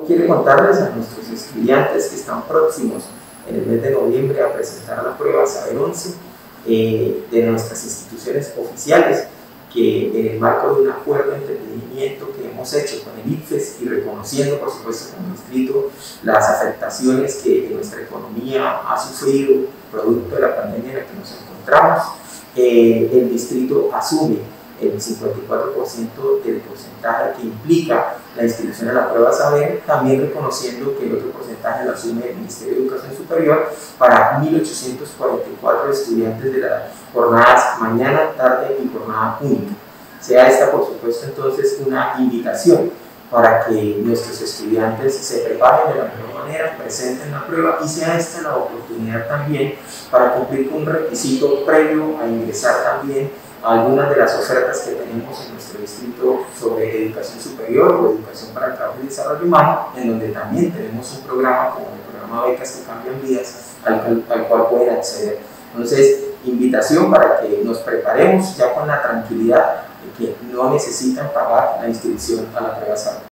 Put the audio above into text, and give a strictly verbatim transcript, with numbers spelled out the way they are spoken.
quiere contarles a nuestros estudiantes que están próximos en el mes de noviembre a presentar la prueba Saber once eh, de nuestras instituciones oficiales, que en el marco de un acuerdo de entendimiento que hemos hecho con el I C F E S y reconociendo por supuesto como distrito las afectaciones que nuestra economía ha sufrido producto de la pandemia en la que nos encontramos, eh, el distrito asume el cincuenta y cuatro por ciento del porcentaje que implica la inscripción a la prueba Saber, también reconociendo que el otro porcentaje lo asume el Ministerio de Educación Superior para mil ochocientos cuarenta y cuatro estudiantes de las jornadas mañana, tarde y jornada única. Sea esta, por supuesto, entonces una invitación para que nuestros estudiantes se preparen de la mejor manera, presenten la prueba y sea esta la oportunidad también para cumplir con un requisito previo a ingresar también algunas de las ofertas que tenemos en nuestro distrito sobre educación superior o educación para el trabajo y desarrollo humano, en donde también tenemos un programa como el programa Becas que Cambian Vidas, al, al cual pueden acceder. Entonces, invitación para que nos preparemos ya con la tranquilidad de que no necesitan pagar la inscripción a la prueba Saber.